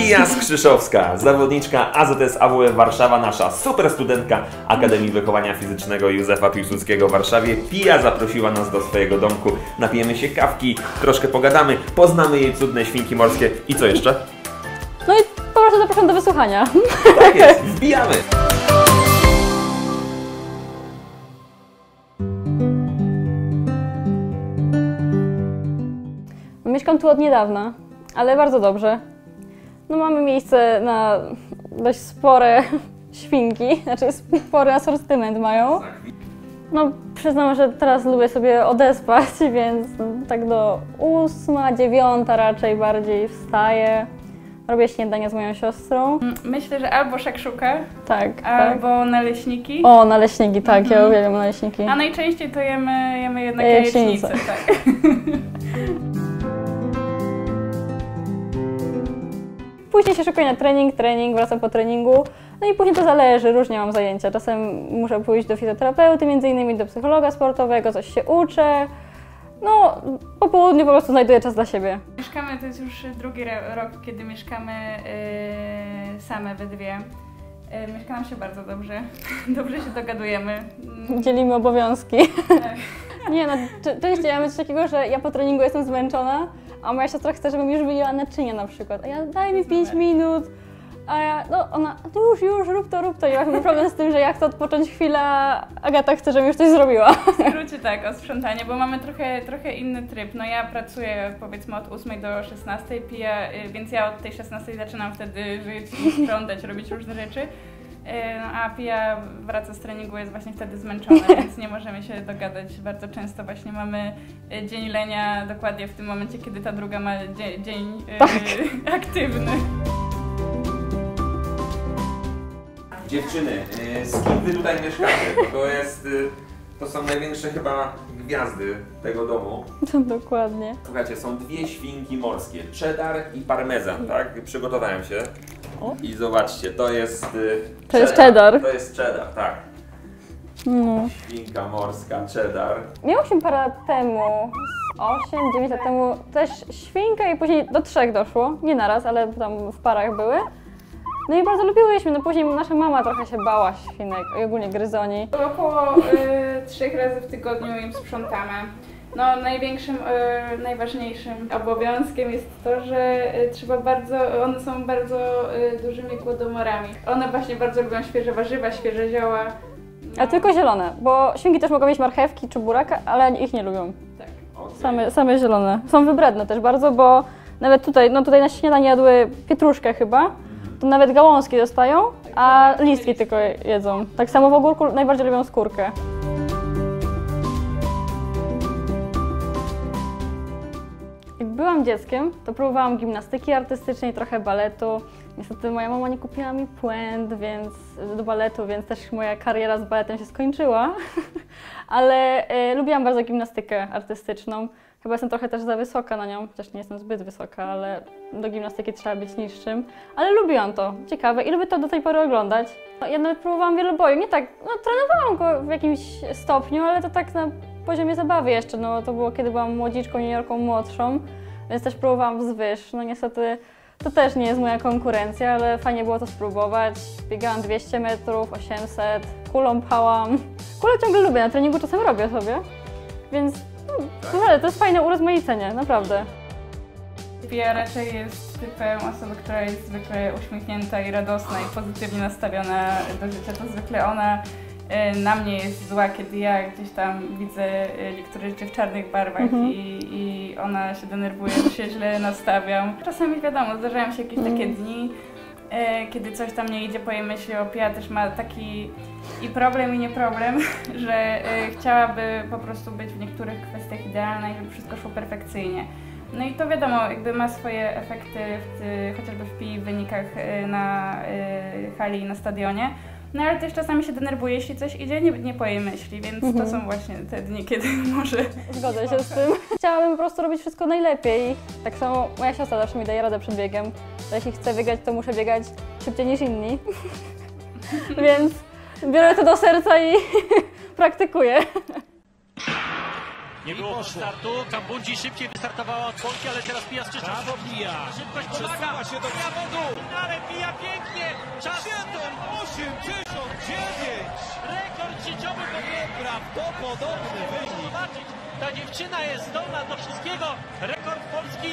Pia Skrzyszowska, zawodniczka AZS AWF Warszawa, nasza super studentka Akademii Wychowania Fizycznego Józefa Piłsudskiego w Warszawie. Pia zaprosiła nas do swojego domku, napijemy się kawki, troszkę pogadamy, poznamy jej cudne świnki morskie i co jeszcze? No i po prostu zapraszam do wysłuchania. Tak jest, wbijamy! Mieszkam tu od niedawna, ale bardzo dobrze. No mamy miejsce na dość spore świnki, znaczy spory asortyment mają. No przyznam, że teraz lubię sobie odespać, więc tak do 8, 9 raczej bardziej wstaję. Robię śniadanie z moją siostrą. Myślę, że albo szakszuka, tak, albo naleśniki. O, naleśniki, tak, ja uwielbiam naleśniki. A najczęściej to jemy jednak jajecznicę. Tak. Później się szykuję na trening, wracam po treningu. No i później to zależy, różnie mam zajęcia. Czasem muszę pójść do fizjoterapeuty, między innymi do psychologa sportowego, coś się uczę. No, po południu po prostu znajduję czas dla siebie. Mieszkamy, to jest już drugi rok, kiedy mieszkamy same we dwie. Mieszka nam się bardzo dobrze. Dobrze się dogadujemy. Dzielimy obowiązki. Tak. Nie no, częściej ja mam coś takiego, że ja po treningu jestem zmęczona, a moja siostra chce, żebym już wyjęła naczynia na przykład. A ja daj mi 5 minut. A ja, no ona, już, rób to. I ja mam problem z tym, że ja chcę odpocząć chwilę, a Agata chce, żebym już coś zrobiła. W skrócie tak, o sprzątanie, bo mamy trochę inny tryb. No ja pracuję powiedzmy od 8 do 16, więc ja od tej 16 zaczynam wtedy żyć, sprzątać, robić różne rzeczy. A Pia wraca z treningu, jest właśnie wtedy zmęczona, więc nie możemy się dogadać. Bardzo często właśnie mamy dzień lenia dokładnie w tym momencie, kiedy ta druga ma dzień aktywny. Dziewczyny, z kim wy tutaj mieszkacie? Bo to są największe chyba gwiazdy tego domu. Dokładnie. Słuchajcie, są dwie świnki morskie, cheddar i parmezan, tak? Przygotowałem się. I zobaczcie, to jest To jest cheddar. To jest cheddar, tak. No. Świnka morska, cheddar. Miałyśmy parę lat temu, 8-9 lat temu, też świnkę i później do 3 doszło. Nie naraz, ale tam w parach były. No i bardzo lubiłyśmy, no później nasza mama trochę się bała świnek i ogólnie gryzoni. Około 3 razy w tygodniu im sprzątamy. No największym, najważniejszym obowiązkiem jest to, że one są bardzo dużymi głodomorami. One właśnie bardzo lubią świeże warzywa, świeże zioła. A tylko zielone, bo świnki też mogą mieć marchewki czy buraka, ale ich nie lubią. Tak. Okay. Same zielone. Są wybredne też bardzo, bo nawet tutaj na śniadanie jadły pietruszkę chyba. To nawet gałązki dostają, a listki tylko jedzą. Tak samo w ogórku najbardziej lubią skórkę. Jak byłam dzieckiem, to próbowałam gimnastyki artystycznej, trochę baletu. Niestety moja mama nie kupiła mi puent do baletu, więc też moja kariera z baletem się skończyła. Ale lubiłam bardzo gimnastykę artystyczną. Chyba jestem trochę też za wysoka na nią, chociaż nie jestem zbyt wysoka, ale do gimnastyki trzeba być niższym. Ale lubiłam to, ciekawe i lubię to do tej pory oglądać. Ja nawet próbowałam wielobojów, nie tak, no trenowałam go w jakimś stopniu, ale to tak na poziomie zabawy jeszcze, no to było kiedy byłam młodziczką, juniorką młodszą, więc też próbowałam wzwyż. No niestety to też nie jest moja konkurencja, ale fajnie było to spróbować. Biegałam 200 metrów, 800, kulą pchałam. Kulę ciągle lubię, na treningu czasem robię sobie, więc to jest fajne urozmaicenie, naprawdę. Pia raczej jest typem osoby, która jest zwykle uśmiechnięta i radosna i pozytywnie nastawiona do życia. To zwykle ona na mnie jest zła, kiedy ja gdzieś tam widzę niektóre rzeczy w czarnych barwach i ona się denerwuje, że się źle nastawiam. Czasami wiadomo, zdarzają się jakieś takie dni, kiedy coś tam nie idzie po jej myśli. Pia też ma taki i problem, i nie problem, że chciałaby po prostu być w niektórych kwestiach idealna i żeby wszystko szło perfekcyjnie. No i to wiadomo, jakby ma swoje efekty chociażby w PI, w wynikach na hali i na stadionie. No ale też czasami się denerwuje, jeśli coś idzie nie po jej myśli, więc to są właśnie te dni, kiedy może... Zgodzę się z tym. Chciałabym po prostu robić wszystko najlepiej. Tak samo moja siostra zawsze mi daje radę przed biegiem. Że jeśli chcę biegać, to muszę biegać szybciej niż inni. Więc biorę to do serca i praktykuję. Nie było poszło. startu. Kambundzi szybciej wystartowała od Polki, ale teraz Pija z Krzysztof. Brawo, Pija. Szybkość pomaga. Przesuwa się do przodu. Ale Pija pięknie. Czas 7,89. rekord życiowy. Nieprawdopodobny wynik. Zobaczyć, ta dziewczyna jest zdolna do wszystkiego. Rekord Polski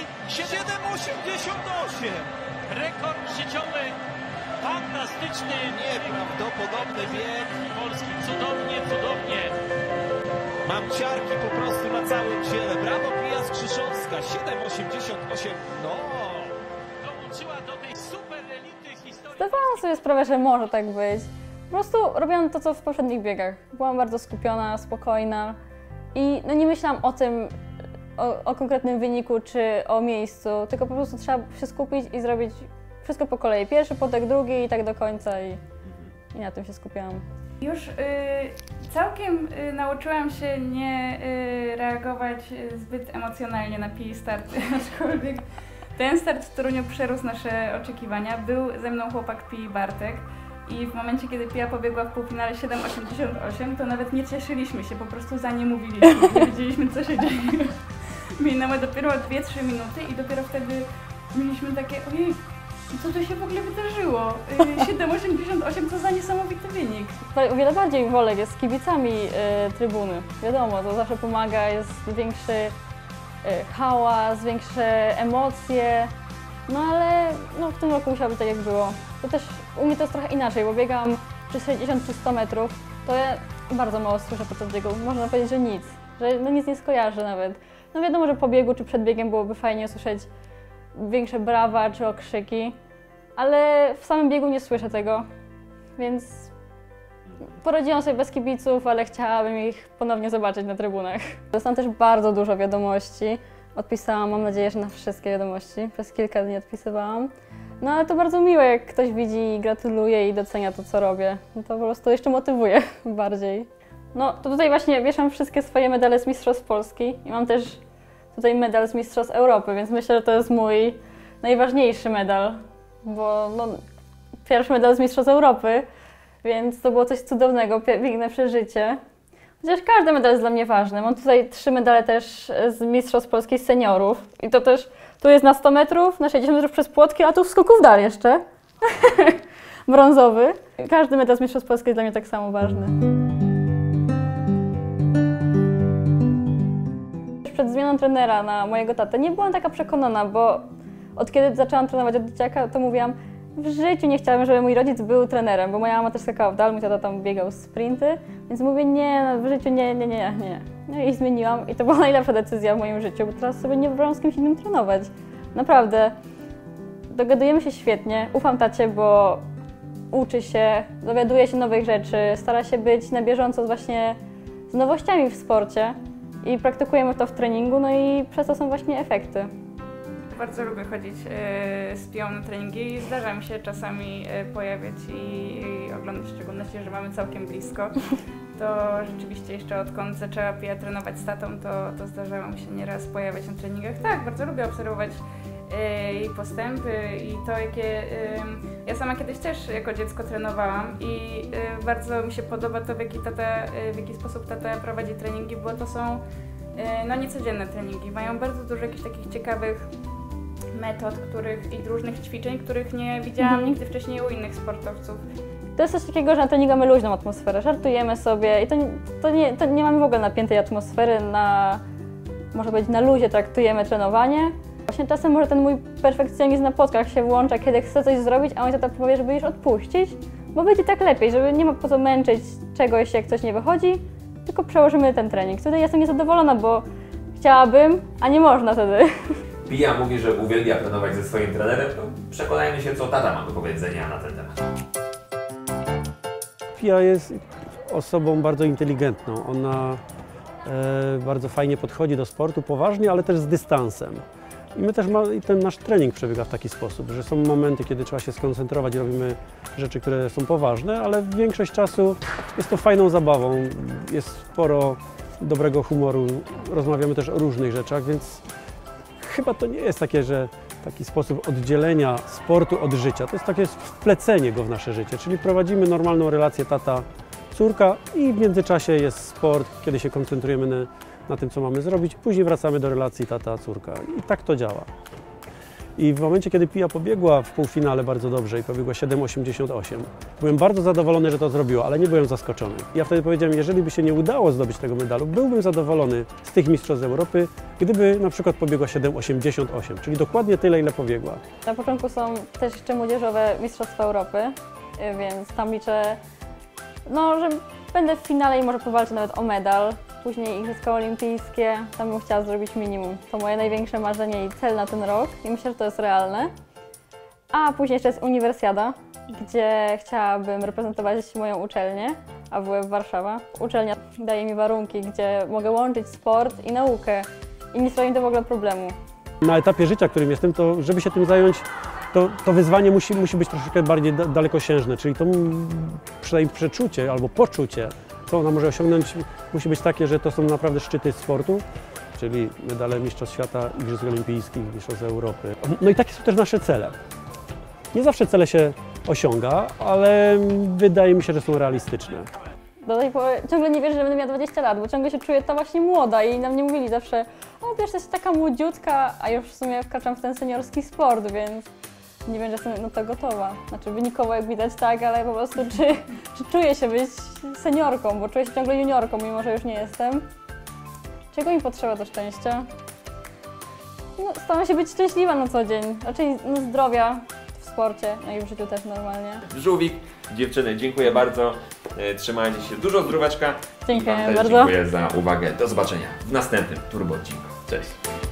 7,88. Rekord życiowy. Fantastyczny. Nieprawdopodobny bieg. Polski. Cudownie, cudownie. Mam ciarki po prostu na całym ciele. Brawo, Pija Skrzyszowska. 7,88. No. Dołączyła do tej super elity historii. Zdawałam sobie sprawę, że może tak być. Po prostu robiłam to, co w poprzednich biegach. Byłam bardzo skupiona, spokojna i no nie myślałam o tym, o konkretnym wyniku czy o miejscu, tylko po prostu trzeba się skupić i zrobić wszystko po kolei. Pierwszy, potem drugi i tak do końca i na tym się skupiałam. Już całkiem nauczyłam się nie reagować zbyt emocjonalnie na Pii starty, aczkolwiek ten start w Toruniu przerósł nasze oczekiwania. Był ze mną chłopak Pii Bartek i w momencie, kiedy Pia pobiegła w półfinale 7,88, to nawet nie cieszyliśmy się, po prostu za nie mówiliśmy, nie wiedzieliśmy, co się dzieje. Minęły dopiero 2-3 minuty i dopiero wtedy mieliśmy takie, ojej, co tu się w ogóle wydarzyło? 7,88 to za niesamowity wynik. O wiele bardziej Wolek jest z kibicami trybuny. Wiadomo, to zawsze pomaga, jest większy hałas, większe emocje. No ale no, w tym roku musiało być tak, jak było. To też u mnie to jest trochę inaczej, bo biegam czy 60 czy 100 metrów, to ja bardzo mało słyszę podczas biegu. Można powiedzieć, że nic, że no nic nie skojarzę nawet. No wiadomo, że po biegu czy przed biegiem byłoby fajnie usłyszeć większe brawa czy okrzyki, ale w samym biegu nie słyszę tego, więc poradziłam sobie bez kibiców, ale chciałabym ich ponownie zobaczyć na trybunach. Dostałam też bardzo dużo wiadomości, odpisałam, mam nadzieję, że na wszystkie wiadomości, przez kilka dni odpisywałam. No ale to bardzo miłe, jak ktoś widzi i gratuluje i docenia to, co robię. No to po prostu jeszcze motywuje bardziej. No to tutaj właśnie wieszam wszystkie swoje medale z Mistrzostw Polski i mam też tutaj medal z Mistrzostw Europy, więc myślę, że to jest mój najważniejszy medal, bo no, pierwszy medal z Mistrzostw Europy, więc to było coś cudownego, piękne przeżycie. Chociaż każdy medal jest dla mnie ważny. Mam tutaj 3 medale też z Mistrzostw Polski seniorów i to też, tu jest na 100 metrów, na 60 metrów przez płotki, a tu w skoku w dal jeszcze. Brązowy. Każdy medal z Mistrzostw Polski jest dla mnie tak samo ważny. Przed zmianą trenera na mojego tatę nie byłam taka przekonana, bo od kiedy zaczęłam trenować od dzieciaka, to mówiłam, w życiu nie chciałam, żeby mój rodzic był trenerem, bo moja mama też skakała w dal, mój tata tam biegał sprinty, więc mówię, nie, no, w życiu nie. No i zmieniłam i to była najlepsza decyzja w moim życiu, bo teraz sobie nie wyobrażam z kimś innym trenować. Naprawdę, dogadujemy się świetnie, ufam tacie, bo uczy się, dowiaduje się nowych rzeczy, stara się być na bieżąco właśnie z nowościami w sporcie i praktykujemy to w treningu, no i przez to są właśnie efekty. Bardzo lubię chodzić z Pią na treningi i zdarza mi się czasami pojawiać i oglądać, w szczególności, że mamy całkiem blisko. To rzeczywiście jeszcze odkąd zaczęła Pia trenować z tatą, to zdarzało mi się nieraz pojawiać na treningach. Tak, bardzo lubię obserwować jej postępy i to, jakie... Ja sama kiedyś też jako dziecko trenowałam i bardzo mi się podoba to, w jaki sposób tata prowadzi treningi, bo to są no, niecodzienne treningi. Mają bardzo dużo jakichś takich ciekawych metod i różnych ćwiczeń, których nie widziałam nigdy wcześniej u innych sportowców. To jest coś takiego, że na treningu mamy luźną atmosferę, żartujemy sobie i to nie mamy w ogóle napiętej atmosfery, można powiedzieć na luzie traktujemy trenowanie. Właśnie czasem może ten mój perfekcjonizm na płotkach się włącza, kiedy chcę coś zrobić, a mój tata powie, żeby już odpuścić, bo będzie tak lepiej, żeby nie ma po co męczyć czegoś, jak coś nie wychodzi, tylko przełożymy ten trening. Wtedy jestem niezadowolona, bo chciałabym, a nie można wtedy. Pia mówi, że uwielbia trenować ze swoim trenerem. To przekonajmy się, co tata ma do powiedzenia na ten temat. Pia jest osobą bardzo inteligentną. Ona bardzo fajnie podchodzi do sportu, poważnie, ale też z dystansem. I ten nasz trening przebiega w taki sposób, że są momenty, kiedy trzeba się skoncentrować, robimy rzeczy, które są poważne, ale większość czasu jest to fajną zabawą. Jest sporo dobrego humoru, rozmawiamy też o różnych rzeczach, więc chyba to nie jest taki sposób oddzielenia sportu od życia. To jest takie wplecenie go w nasze życie, czyli prowadzimy normalną relację tata-córka i w międzyczasie jest sport, kiedy się koncentrujemy na tym, co mamy zrobić. Później wracamy do relacji tata-córka i tak to działa. I w momencie, kiedy Pia pobiegła w półfinale bardzo dobrze i pobiegła 7,88, byłem bardzo zadowolony, że to zrobiła, ale nie byłem zaskoczony. Ja wtedy powiedziałem, jeżeli by się nie udało zdobyć tego medalu, byłbym zadowolony z tych mistrzostw Europy, gdyby na przykład pobiegła 7,88, czyli dokładnie tyle, ile pobiegła. Na początku są też jeszcze młodzieżowe mistrzostwa Europy, więc tam liczę, no, że będę w finale i może powalczę nawet o medal. Później Igrzyska Olimpijskie, tam bym chciała zrobić minimum. To moje największe marzenie i cel na ten rok i myślę, że to jest realne. A później jeszcze jest Uniwersjada, gdzie chciałabym reprezentować moją uczelnię, AWF Warszawa. Uczelnia daje mi warunki, gdzie mogę łączyć sport i naukę i nie sprawia mi to w ogóle problemu. Na etapie życia, którym jestem, to żeby się tym zająć, to wyzwanie musi być troszeczkę bardziej dalekosiężne, czyli to przynajmniej przeczucie albo poczucie, co ona może osiągnąć, musi być takie, że to są naprawdę szczyty sportu, czyli medale Mistrzostw Świata, Igrzysk Olimpijskich, Mistrzostw Europy. No i takie są też nasze cele. Nie zawsze cele się osiąga, ale wydaje mi się, że są realistyczne. Do tej pory ciągle nie wierzę, że będę miała 20 lat, bo ciągle się czuję ta właśnie młoda i na mnie mówili zawsze, o wiesz, jesteś taka młodziutka, a już w sumie wkraczam w ten seniorski sport, więc nie wiem, że jestem na to gotowa. Znaczy wynikowo jak widać tak, ale po prostu czy czuję się być seniorką, bo czuję się ciągle juniorką, mimo że już nie jestem. Czego mi potrzeba do szczęścia? No, staram się być szczęśliwa na co dzień, raczej zdrowia w sporcie, no i w życiu też normalnie. Żółwik, dziewczyny, dziękuję bardzo. Trzymajcie się, dużo zdróweczka. Dziękuję I wam też bardzo. dziękuję za uwagę. Do zobaczenia w następnym turbo odcinku. Cześć.